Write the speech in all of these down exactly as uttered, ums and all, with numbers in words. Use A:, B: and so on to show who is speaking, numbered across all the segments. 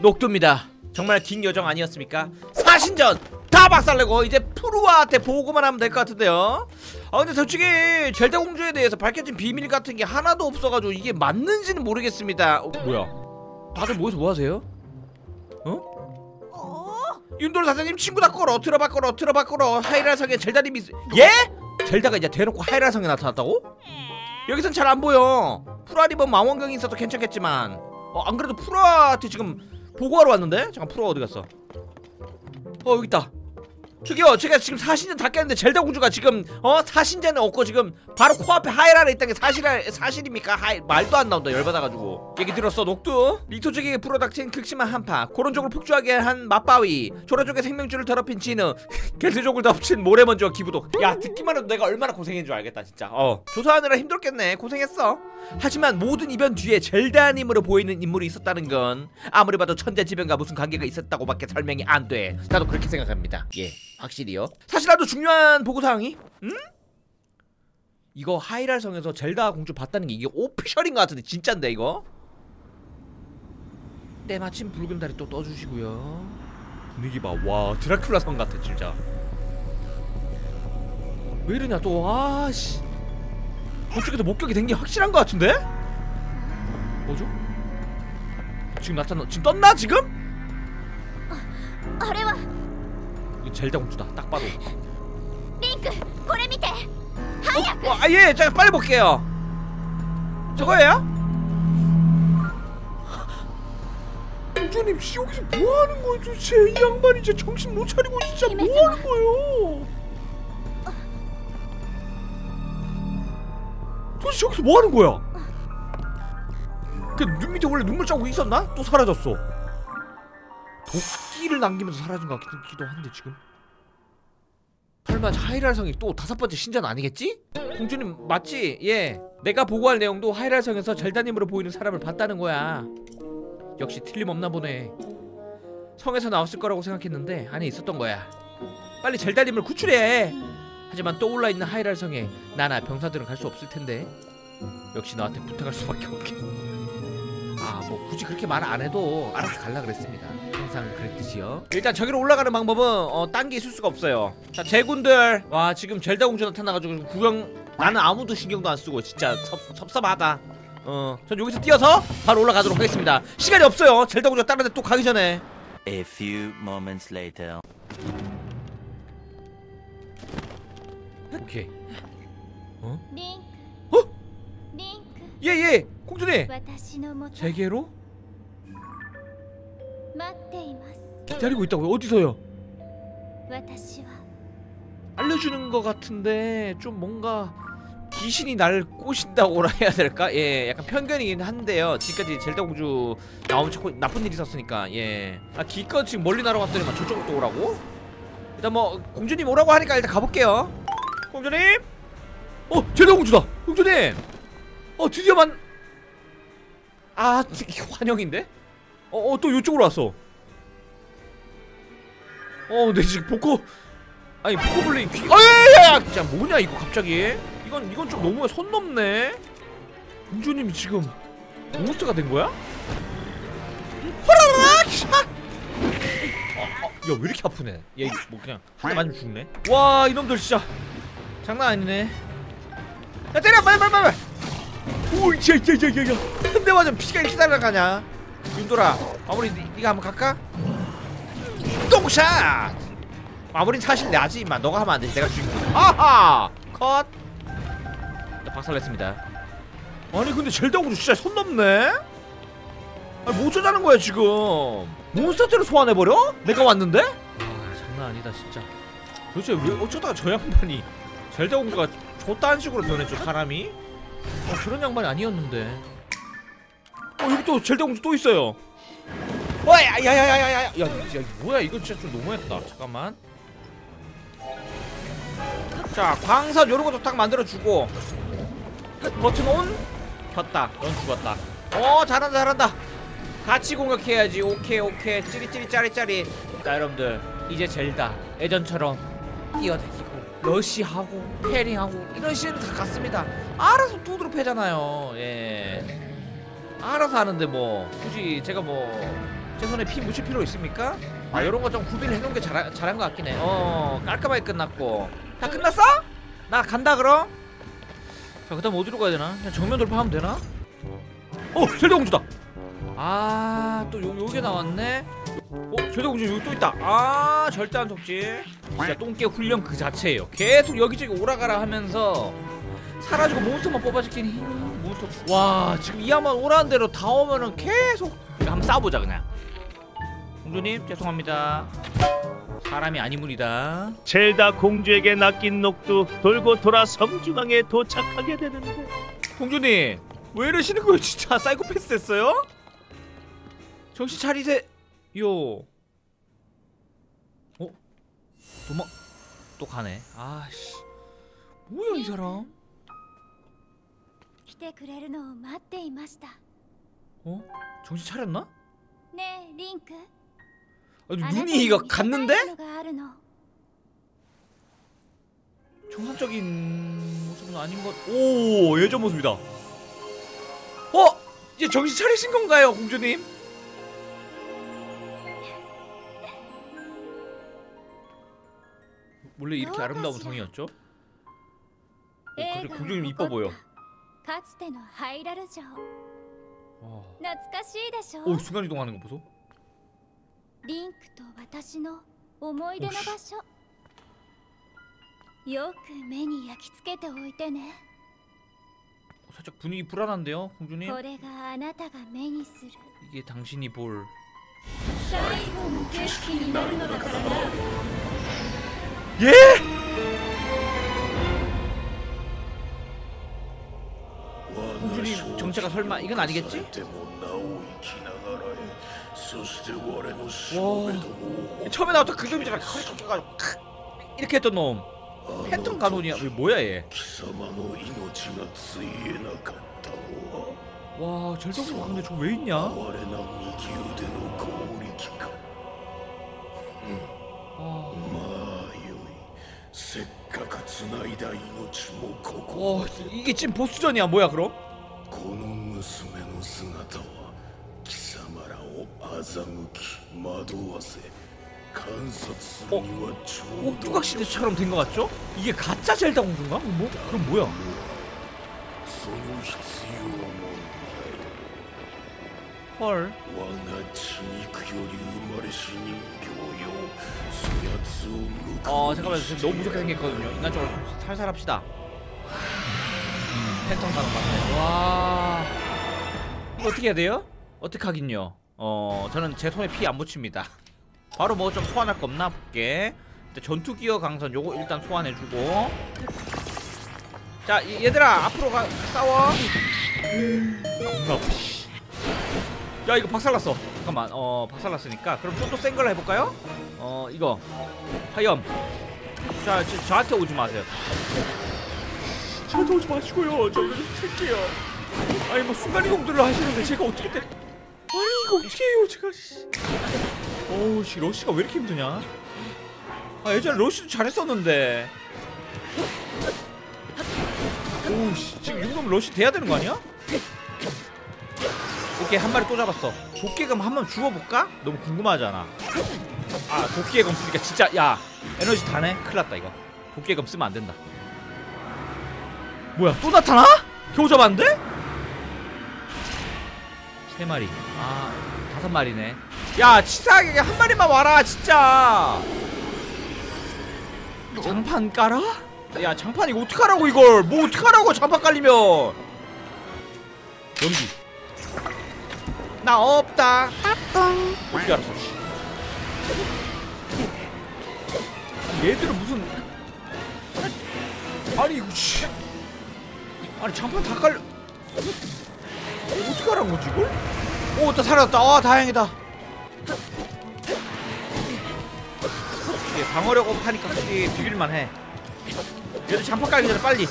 A: 녹두입니다. 정말 긴 여정 아니었습니까? 사신전 다 박살내고 이제 프루아한테 보고만 하면 될 것 같은데요. 아 근데 솔직히 젤다 공주에 대해서 밝혀진 비밀 같은 게 하나도 없어가지고 이게 맞는지는 모르겠습니다. 어, 뭐야? 다들 모여서 뭐 하세요? 어? 윤돌 사장님 친구다 꿔러 들어봐 꿔러 들어봐 꿔러 하이랄 성에 젤다님이 예? 젤다가 이제 대놓고 하이랄 성에 나타났다고? 여기선 잘 안 보여. 프루아리면 망원경이 있어도 괜찮겠지만 어, 안 그래도 프루아한테 지금 보고하러 왔는데? 잠깐 프루아 어디 갔어? 어 여기 있다. 저기요 제가 지금 사신전 다 깼는데 젤다 공주가 지금 어 사신전에 없고 지금 바로 코앞에 하이랄에 있다는 게 사실, 사실입니까? 하이, 말도 안 나온다 열받아가지고. 얘기 들었어 녹두? 리토 쪽에게 불어닥친 극심한 한파, 고론족을 폭주하게 한 맞바위, 조라족의 생명줄을 더럽힌 진우, 겔트족을 덮친 모래먼지와 기부독. 야 듣기만 해도 내가 얼마나 고생한 줄 알겠다 진짜. 어 조사하느라 힘들었겠네. 고생했어. 하지만 모든 이변 뒤에 젤다님으로 보이는 인물이 있었다는 건 아무리 봐도 천재지변과 무슨 관계가 있었다고밖에 설명이 안 돼. 나도 그렇게 생각합니다. 예 확실히요. 사실 나도 중요한 보고사항이 응? 이거 하이랄 성에서 젤다 공주 봤다는 게 이게 오피셜인 것 같은데 진짠데 이거? 때마침 붉은 달이 또 떠주시고요. 분위기 봐. 와 드라큘라 성 같아 진짜. 왜 이러냐 또. 아씨 저쪽에도 목격이 된 게 확실한 것 같은데? 뭐죠? 지금 나타나 지금 떴나 지금?
B: 아, 아래와
A: 이거 젤다 공주다 딱 봐도.
B: 링크, 고래 밑에 하얗게.
A: 어, 아 예, 제가 빨리 볼게요. 저거예요? 공주님 씨 여기서 뭐 하는 거예요 도대체? 이 양반이 이제 정신 못 차리고 진짜 뭐 하는 거예요? 도대체 저기서 뭐 하는 거야? 그 눈 밑에 원래 눈물 자국이 있었나? 또 사라졌어. 도끼를 남기면서 사라진 것 같기도 한데 지금. 설마 하이랄 성이 또 다섯 번째 신전 아니겠지? 공주님 맞지? 예. 내가 보고할 내용도 하이랄 성에서 젤다님으로 보이는 사람을 봤다는 거야. 역시 틀림없나 보네. 성에서 나왔을 거라고 생각했는데 안에 있었던 거야. 빨리 젤다님을 구출해. 하지만 떠올라 있는 하이랄 성에 나나 병사들은 갈 수 없을 텐데. 역시 너한테 부탁할 수밖에 없겠어. 아 뭐 굳이 그렇게 말 안 해도 알아서 갈라 그랬습니다. 항상 그랬듯이요. 일단 저기로 올라가는 방법은 어, 딴 게 있을 수가 없어요. 자 제군들, 와 지금 젤다 공주 나타나가지고 구경. 나는 아무도 신경도 안 쓰고 진짜 섭, 섭섭하다. 어, 전 여기서 뛰어서 바로 올라가도록 하겠습니다. 시간이 없어요. 젤다 공주가 다른 데 또 가기 전에.
C: A few moments later.
A: 오케이. 어?
B: 링크,
A: 어?
B: 링크.
A: 예예 공주님.
B: 私のもと
A: 제게로
B: 待っています。
A: 기다리고 있다고요? 어디서요?
B: 私は
A: 알려주는 것 같은데 좀 뭔가 귀신이 날 꼬신다고라 해야 될까? 예, 약간 편견이긴 한데요. 지금까지 젤다 공주 나오면 자꾸 나쁜 일이 있었으니까. 예. 아 기껏 지금 멀리 날아갔더니만 저쪽으로 또 오라고? 일단 뭐 공주님 오라고 하니까 일단 가볼게요. 공주님? 어 젤다 공주다. 공주님. 어 드디어 만. 아 이게 환영인데? 어어 또 이쪽으로 왔어. 어 근데 지금 보코. 아니 보코블린 귀. 아야야야 진짜 뭐냐 이거 갑자기. 이건 이건 좀 너무 선 넘네. 공주님이 지금 몬스터가 된 거야? 호라라 샥. 어, 어, 야 왜 이렇게 아프네. 얘 뭐 그냥 한 대 맞으면 죽네. 와 이놈들 진짜 장난 아니네. 야 때려 빨리 빨리 빨리. 오이 야야야야야 한 대 맞으면 피가 이렇게 날아가냐. 윤돌아 아무리 니, 니가 한번 갈까? 똥샷. 아무리 사실 나지 임마. 너가 하면 안 되지. 내가 죽인 거야. 아하 컷. 박살냈습니다. 아니 근데 젤다 공주 진짜 손 넘네? 아니 뭐 어쩌자는 거야 지금. 몬스터들을 소환해버려? 내가 왔는데? 아 장난 아니다 진짜. 도대체 왜 어쩌다가 저 양반이 젤다 공주가 저딴 식으로 변했죠 사람이? 어 저런 양반이 아니었는데. 어 여기 또 젤다 공주 또 있어요. 와 야야야야야야 야 진짜 뭐야 이거 진짜 좀 너무했다. 잠깐만. 자 광선 요런 것도 딱 만들어주고. 버튼 온? 켰다. 넌 죽었다. 어 잘한다 잘한다. 같이 공격해야지. 오케이 오케이 찌릿찌릿 짜릿짜릿. 자 여러분들 이제 젤다 예전처럼 뛰어다니고 러시하고 패링하고 이런 시는 다 갔습니다. 알아서 두드러 패잖아요. 예 알아서 하는데 뭐 굳이 제가 뭐 제 손에 피 묻힐 필요 있습니까? 아 요런 거 좀 구비를 해놓은 게 잘, 잘한 것 같긴 해어 깔끔하게 끝났고. 자 끝났어? 나 간다 그럼. 자 그 다음 어디로 가야 되나? 그냥 정면 돌파하면 되나? 어! 절대공주다! 아 또 요, 요게 나왔네? 어? 절대공주 여기 또 있다. 아 절대 안 속지. 진짜 똥개 훈련 그 자체예요. 계속 여기저기 오라가라 하면서 사라지고 몬스터만 뽑아지긴 해. 몬스터. 와 지금 이 한번 오라는 대로 다 오면은 계속 한번 싸워보자 그냥. 공주님 죄송합니다. 사람이 아니문이다.
D: 젤다 공주에게 낚인 녹두 돌고 돌아 섬중앙에 도착하게 되는데
A: 공주님 왜 이러시는 거예요 진짜. 사이코패스 됐어요? 정신 차리세요. 어? 도망 또 가네. 아씨 뭐야 이 사람.
B: 来てくれるのを待っていました
A: 어? 정신 차렸나?
B: ねえリンク
A: 아니
B: あなた
A: 눈이
B: に
A: 이거
B: 見せたい
A: 갔는데?
B: ものがあるの
A: 정상적인 모습은 아닌 것. 오 예전 모습이다. 어? 이제 정신 차리신 건가요 공주님? 원래 이렇게 아름다운 성이었죠? 어, 갑자기 공주님 이뻐 보여.
B: かつてのハイラル城
A: 와.
B: 懐かしいでしょ
A: 오 순간 이동하는 거 보소.
B: リンクと私の思い出の場所よく目に焼き付けておいてね
A: 어, 살짝 분위기 불안한데요 공주님?
B: これがあなたが目にする
A: 이게 당신이 볼
B: 最後の景色になるのだからな
A: 예? 공주님 정체가 설마 이건 아니겠지? 와 처음에 나왔던 그 놈이잖아. 이렇게 했던 놈 팬텀 가논이야. 왜 뭐야 얘. 와 절대공주 근데 저 왜 있냐? 와 이게 지금 보스전이야 뭐야 그럼? 어? 어? 뚜각시대처럼 된 것 같죠? 이게 가짜 젤다 공주인가? 뭐? 그럼 뭐야? 헐. 어 잠깐만 지금 너무 무섭게 생겼거든요. 인간적으로 살살 합시다. 음, 팬텀 가는 것 같네. 와 이거 어떻게 해야 돼요? 어떻게 하긴요. 어 저는 제 손에 피 안 묻힙니다. 바로 뭐 좀 소환할 거 없나 볼게. 전투기어 강선 요거 일단 소환해주고. 자 이, 얘들아 앞으로 가 싸워. 겁나 야 이거 박살났어. 잠깐만 어 박살났으니까 그럼 좀 더 센 걸로 해볼까요? 어 이거 화염. 자 저, 저한테 오지 마세요. 저한테 오지 마시고요. 저 이거 좀 쓸게요. 아니 뭐 순간이동들을 하시는데 제가 어떻게 때 아니 이거 어떻게 해요 제가. 어우 씨 러쉬가 왜 이렇게 힘드냐. 아 예전에 러쉬도 잘했었는데. 오우 씨 지금 이 정도면 러쉬 돼야 되는 거 아니야? 오케이 한 마리 또 잡았어. 도끼금 한번 주워볼까? 너무 궁금하잖아. 아 도끼금 쓰니까 진짜 야 에너지 다네? 큰일났다 이거. 도끼금 쓰면 안된다. 뭐야 또 나타나? 겨우 잡았는데? 세 마리. 아 다섯 마리네. 야 치사하게 한 마리만 와라 진짜. 장판 깔아? 야 장판 이거 어떡하라고 이걸. 뭐 어떡하라고 장판 깔리면. 연기 나 없다. 어떻게 알았어? 얘들은 무슨 아니 이거 씨 아니 장판 다 깔려. 어떻게 하라는 거지 이걸? 오, 또 살아났다. 아, 다행이다. 이게 방어력 업 하니까 확실히 비빌만 해. 얘들 장판 깔기 전에 빨리.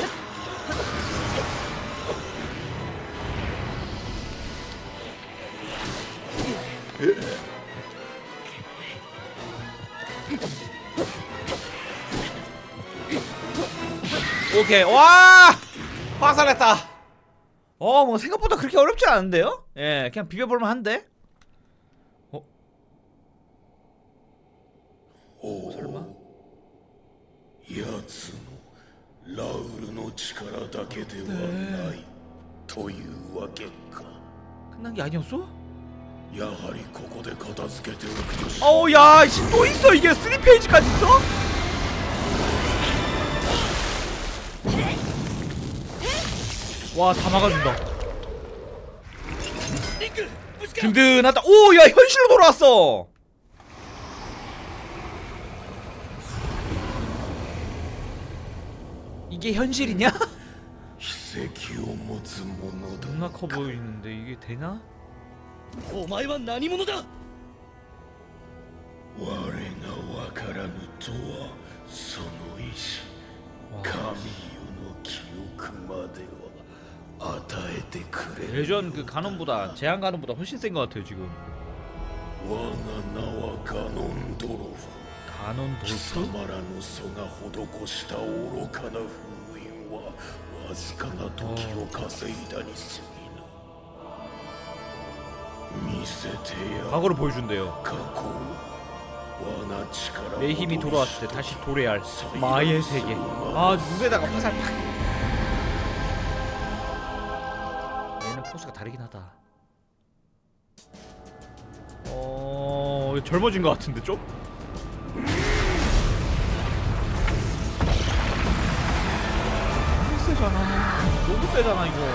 A: 오케이. 와! 화살냈다. 어, 뭐 생각보다 그렇게 어렵지 않은데요? 예, 그냥 비벼볼만 한데. 설마?
E: やつのラウルの力だけではないというわけか。
A: 끝난 게 아니었어?
E: やはりここで片付けておくとし。
A: 어우 야, 씨, 또 있어. 이게 삼 페이지까지 있어? 와, 다 막아준다. 든든하다. 오, 야, 현실로 돌아왔어. 이게 현실이냐?
E: 奇跡を持つものだ。
A: 존나 커 보이는데 이게 되나?
F: お前は何者だ。
E: 我がわからぬとはその意志。神よの記憶までは与えてくれ。
A: 예전 그 가논보다 제한 가논보다 훨씬 센 것 같아요 지금.
E: 我が名はガノンドロフ。
A: 가논
E: 貴
A: 돌프?
E: 様らの祖が施した愚かな封印はわずかな時を稼いだに過ぎぬ。見せてや
A: 과거를 보여준대요.
E: 過去を。
A: 내 힘이 돌아왔을 때 다시 도래할 마의 세계. 아, 눈에다가 화살 팍. 얘는 포스가 다르긴 하다. 어, 젊어진 것 같은데 좀? 너무 세잖아. 너무 세잖아 이거.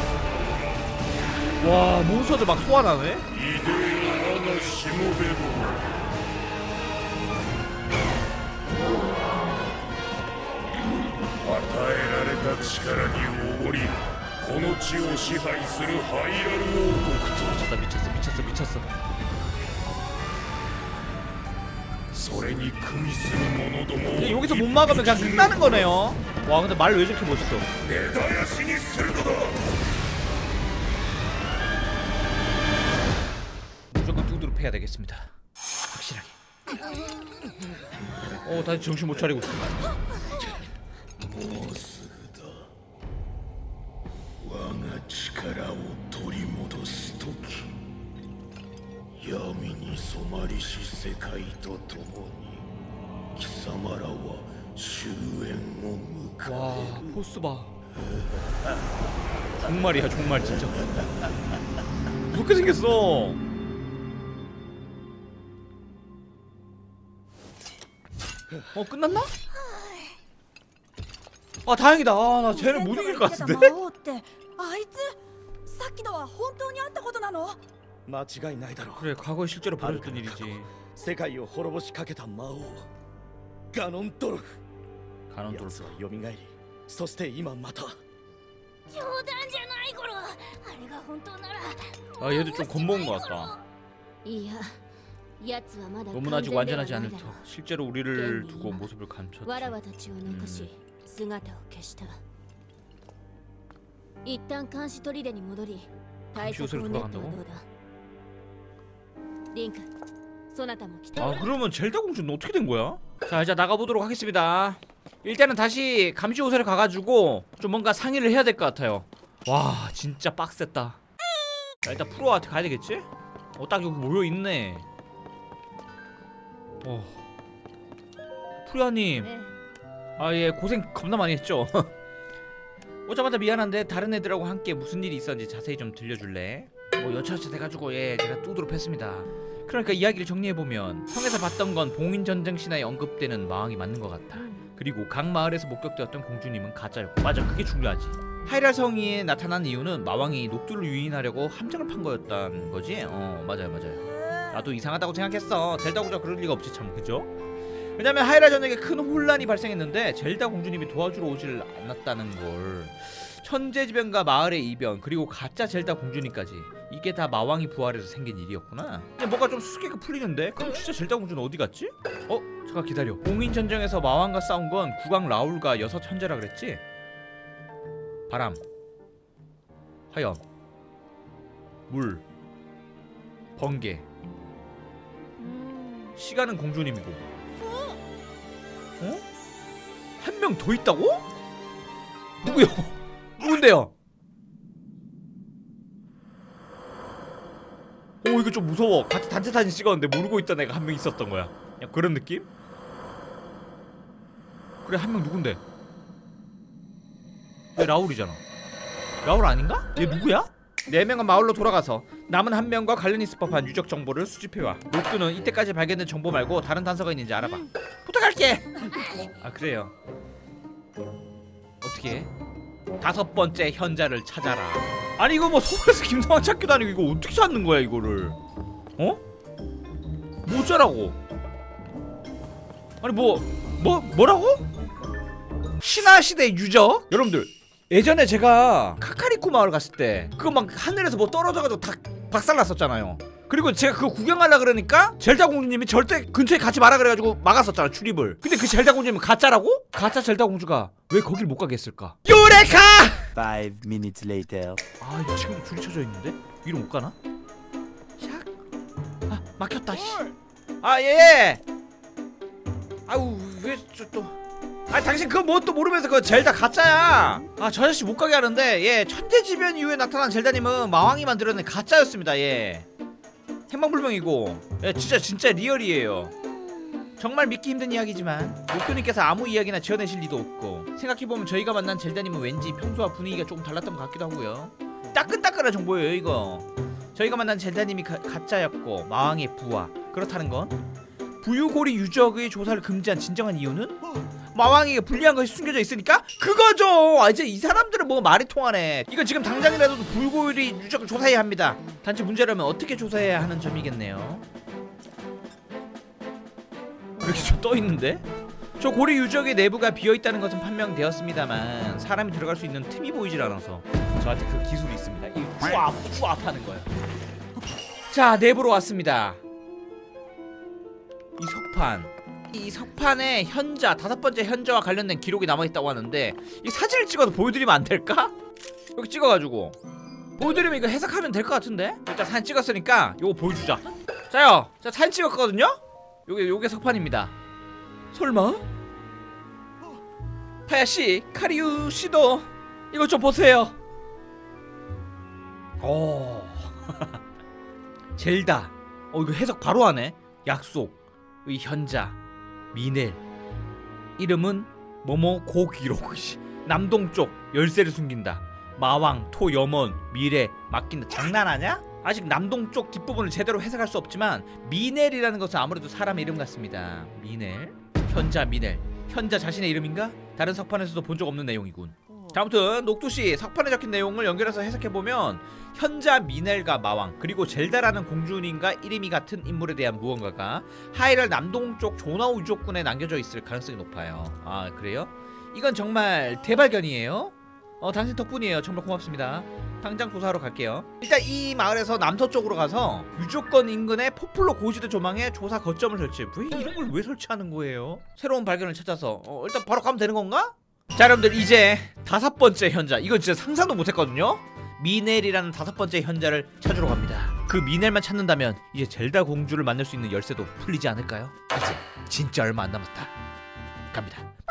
A: 와, 몬스터들 막 소환하네.
E: 与えられた力におごり、この地を支配するハイラル王国と
A: 미쳤다 미쳤어 미쳤어 미쳤어.
E: それに組みする者どもを
A: 근데 여기서 못 막으면 그냥 끝나는 거네요. 와, 근데 말 왜 저렇게 멋있어?
E: 根絶やしにするのだ。
A: 무조건 두드러 패야 되겠습니다. 확실하게. 어, 다시 정신 못 차리고 있어.
E: もうすぐだ。我が力を取り戻すとき、闇に染まりし世界とともに貴様らは終焉を迎
A: 와,
E: える。
A: 포스 봐. 종말이야, 종말 진짜. 무섭게 생겼어. 어, 끝났나? 아, 다행이다. 아, 나 쟤는 못 이길 것 같은데.
G: 魔王ってあいつさっきのは本当にあったことなの？
F: 間違いないだろう。
A: 그래, 과거에 실제로 벌어졌던 일이지.
F: 世界を滅ぼしかけた魔王ガノンドルフ。
A: 가논
F: 奴
A: 돌프.
F: は蘇り、そして今また。
B: 冗談じゃない頃。あれが本当なら。
A: 아, 얘도 좀 겁먹은 것 같다.
B: いや、奴はまだ
A: 놈은 아직 완전하지 않을 터. 실제로 우리를 두고 모습을 감췄지.
B: わらわたちを残し、姿を消した。一旦監視砦に戻り、対策を練ってはどうだ。リンク、そなたも来て。
A: 아, 그러면 젤다 공주는 어떻게 된 거야? 자, 이제 나가보도록 하겠습니다. 일단은 다시 감시 요새를 가가지고 좀 뭔가 상의를 해야 될 것 같아요. 와, 진짜 빡셌다. 자, 일단 프로한테 가야 되겠지? 어, 딱 여기 모여있네. 어. 프로야님. 아, 예, 고생 겁나 많이 했죠. 오자마자 미안한데 다른 애들하고 함께 무슨 일이 있었는지 자세히 좀 들려줄래? 뭐 여차저차 돼가지고 예 제가 뚜드러 팼습니다. 그러니까 이야기를 정리해보면 성에서 봤던 건 봉인전쟁 신화에 언급되는 마왕이 맞는 것 같아. 그리고 각 마을에서 목격되었던 공주님은 가짜였고. 맞아, 그게 중요하지. 하이랄 성에 나타난 이유는 마왕이 녹두를 유인하려고 함정을 판 거였다는 거지? 어, 맞아요 맞아요. 나도 이상하다고 생각했어. 젤다 공주가 그럴 리가 없지 참, 그죠? 왜냐면 하이랄 전역에 큰 혼란이 발생했는데 젤다 공주님이 도와주러 오질 않았다는 걸. 천재지변과 마을의 이변, 그리고 가짜 젤다 공주님까지, 이게 다 마왕이 부활해서 생긴 일이었구나. 근데 뭔가 좀 수수께끼 풀리는데? 그럼 진짜 젤다 공주는 어디 갔지? 어? 잠깐 기다려. 봉인전쟁에서 마왕과 싸운 건 국왕 라울과 여섯 천재라 그랬지? 바람, 화염, 물, 번개, 시간은 공주님이고. 어? 한 명 더 있다고? 누구요? 누군데요? 오, 이거 좀 무서워. 같이 단체 사진 찍었는데 모르고 있던 애가 한 명 있었던 거야. 그냥 그런 느낌? 그래 한 명 누군데? 얘 라울이잖아. 라울 아닌가? 얘 누구야? 네 명은 마을로 돌아가서 남은 한 명과 관련 있을 법한 유적 정보를 수집해와. 녹두는 이때까지 발견된 정보 말고 다른 단서가 있는지 알아봐. 부탁할게. 아 그래요. 어떻게 해? 다섯 번째 현자를 찾아라. 아니 이거 뭐 서울에서 김성환 찾기도 아니고 이거 어떻게 찾는 거야 이거를? 어? 뭐 어쩌라고? 아니 뭐 뭐 뭐라고? 신화시대 유적? 여러분들 예전에 제가 카카리코 마을 갔을 때 그거 막 하늘에서 뭐 떨어져가지고 다 박살났었잖아요. 그리고 제가 그거 구경하려 그러니까 젤다 공주님이 절대 근처에 가지 마라 그래가지고 막았었잖아 출입을. 근데 그 젤다 공주님은 가짜라고? 가짜 젤다 공주가 왜 거길 못 가게 했을까? 요레카!
C: Five minutes later.
A: 아 이거 지금도 줄이 쳐져 있는데? 위로 못 가나? 샥. 아 막혔다 씨. 아 예. 아우 왜 저 또. 아 당신 그거 뭐 또 모르면서 그거 젤다 가짜야. 아 저 아저씨 못 가게 하는데 예 천재지변 이후에 나타난 젤다님은 마왕이 만들어낸 가짜였습니다. 예 행방불명이고 예 진짜 진짜 리얼이에요. 정말 믿기 힘든 이야기지만 녹두님께서 아무 이야기나 지어내실 리도 없고 생각해보면 저희가 만난 젤다님은 왠지 평소와 분위기가 조금 달랐던 것 같기도 하고요. 따끈따끈한 정보예요 이거. 저희가 만난 젤다님이 가, 가짜였고 마왕의 부하. 그렇다는 건 부유고리 유적의 조사를 금지한 진정한 이유는 마왕에게 불리한 것이 숨겨져 있으니까 그거죠. 아, 이제 이 사람들은 뭐 말이 통하네. 이거 지금 당장이라도 부유고리 유적을 조사해야 합니다. 단지 문제라면 어떻게 조사해야 하는 점이겠네요. 이렇게 좀 떠있는데? 저 고리 유적의 내부가 비어있다는 것은 판명되었습니다만 사람이 들어갈 수 있는 틈이 보이질 않아서 저한테 그 기술이 있습니다. 이 쭈압 쭈압 하는 거예요. 자 내부로 왔습니다. 이 석판 이 석판에 현자 다섯 번째 현자와 관련된 기록이 남아있다고 하는데 이 사진을 찍어서 보여드리면 안 될까? 이렇게 찍어가지고 보여드리면 이거 해석하면 될 것 같은데? 일단 사진 찍었으니까 요거 보여주자. 자요 자 사진 찍었거든요? 요게 요게 석판입니다. 설마? 하야시 카리우 씨도 이거 좀 보세요. 오 젤다. 어 이거 해석 바로 하네. 약속 의 현자 미넬 이름은 뭐뭐 고기록. 남동쪽 열쇠를 숨긴다. 마왕 토 염원 미래 맡긴다. 장난하냐? 아직 남동쪽 뒷부분을 제대로 해석할 수 없지만 미넬이라는 것은 아무래도 사람의 이름 같습니다. 미넬 현자 미넬 현자 자신의 이름인가? 다른 석판에서도 본 적 없는 내용이군. 자, 아무튼 녹두씨 석판에 적힌 내용을 연결해서 해석해보면 현자 미넬과 마왕 그리고 젤다라는 공주님과 이름이 같은 인물에 대한 무언가가 하이랄 남동쪽 조나우 유적군에 남겨져 있을 가능성이 높아요. 아 그래요? 이건 정말 대발견이에요. 어 당신 덕분이에요. 정말 고맙습니다. 당장 조사하러 갈게요. 일단 이 마을에서 남서쪽으로 가서 유적권 인근에 포플로 고지대 조망에 조사 거점을 설치. 왜 이런 걸 왜 설치하는 거예요? 새로운 발견을 찾아서 어, 일단 바로 가면 되는 건가? 자 여러분들 이제 다섯 번째 현자 이건 진짜 상상도 못했거든요. 미넬이라는 다섯 번째 현자를 찾으러 갑니다. 그 미넬만 찾는다면 이제 젤다 공주를 만날 수 있는 열쇠도 풀리지 않을까요? 이제 진짜 얼마 안 남았다. 갑니다.